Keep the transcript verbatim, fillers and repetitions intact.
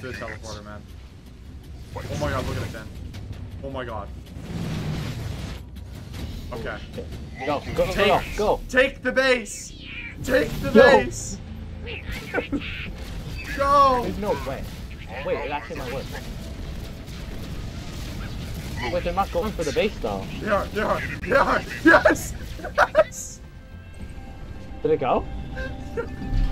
to the teleporter, man. Oh my god, look at it then. Oh my god. Okay. Go, go, Take, go, go. Take the base! Take the No. base! Go! There's no way. Wait, it actually might work. Wait, they're not going for the base though. They are, they are, they are! Yes! Yes! Did it go?